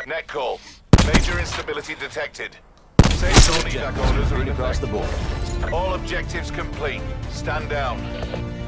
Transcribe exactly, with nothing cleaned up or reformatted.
Net call. Major instability detected. Safe zone evac orders are in across effect. the board. All objectives complete. Stand down.